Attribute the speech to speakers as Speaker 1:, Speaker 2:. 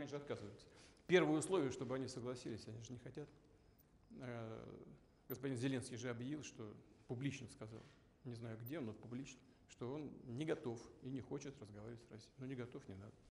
Speaker 1: же отказываются. Первое условие, чтобы они согласились, они же не хотят. Господин Зеленский же объявил, что публично сказал, не знаю где, но публично, что он не готов и не хочет разговаривать с Россией. Ну, не готов, не надо.